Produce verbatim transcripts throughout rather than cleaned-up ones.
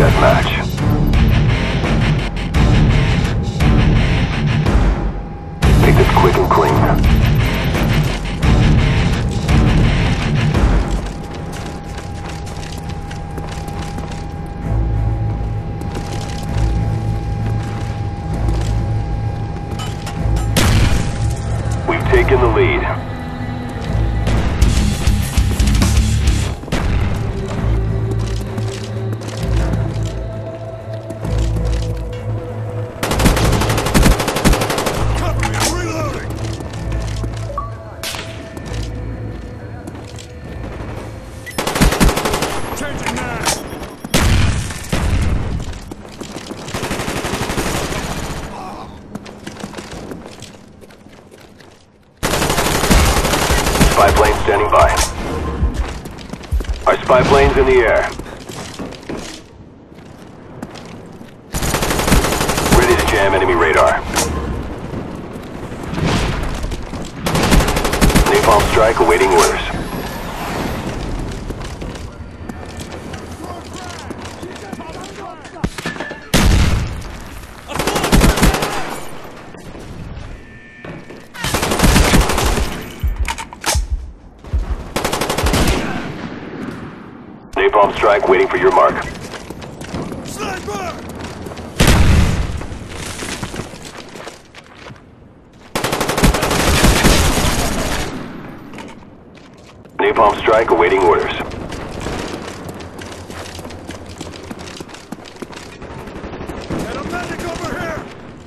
deathmatch. Make this quick and clean. We've taken the lead. Spy plane standing by. Our spy plane's in the air. Ready to jam enemy radar. Napalm strike awaiting orders. Napalm strike waiting for your mark. Sniper! Napalm strike awaiting orders. Got a medic over here!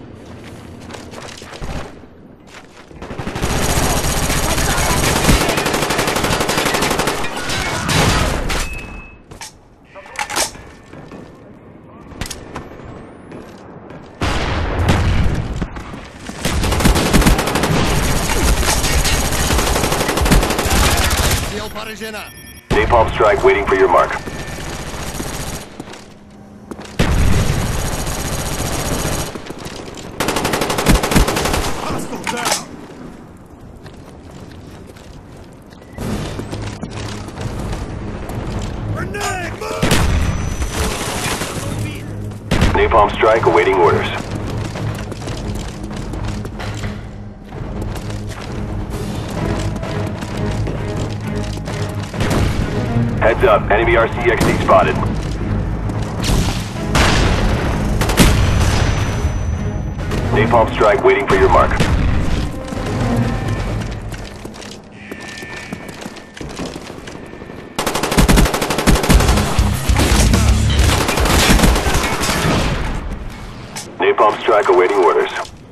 Napalm strike waiting for your mark. Hostile down! Grenade, move! Napalm strike awaiting orders. Heads up, enemy R C X D spotted. Napalm strike waiting for your mark. Napalm strike awaiting orders.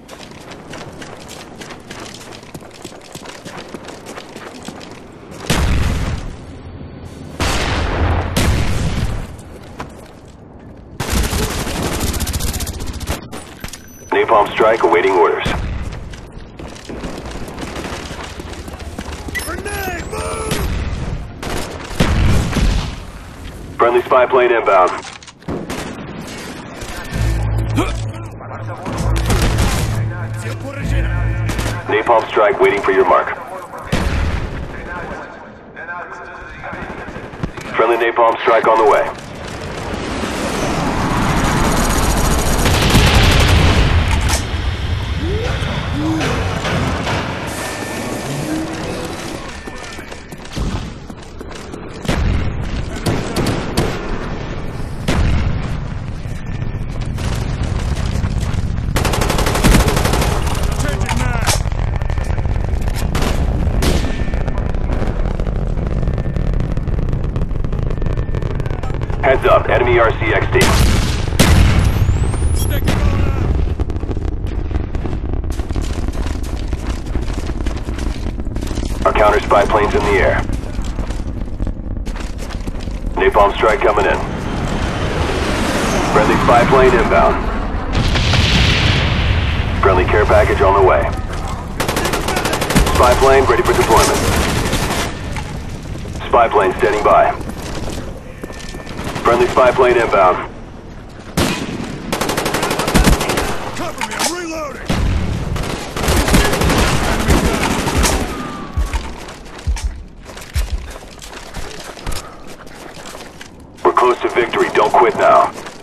Napalm strike awaiting orders. Grenade, move! Friendly spy plane inbound. Napalm strike waiting for your mark. Friendly napalm strike on the way. Heads up, enemy R C X D. Stick it on out! Our counter spy plane's in the air. Napalm strike coming in. Friendly spy plane inbound. Friendly care package on the way. Spy plane ready for deployment. Spy plane standing by. Friendly spy plane inbound. Cover me, I'm reloading! We're close to victory, don't quit now.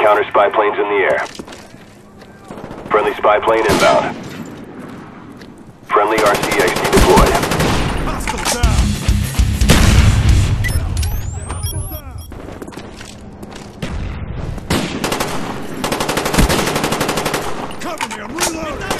counter spy planes in the air. Friendly spy plane inbound. Friendly R C X D deployed. Hostile down. Hostile down. Cover me, I'm reloading.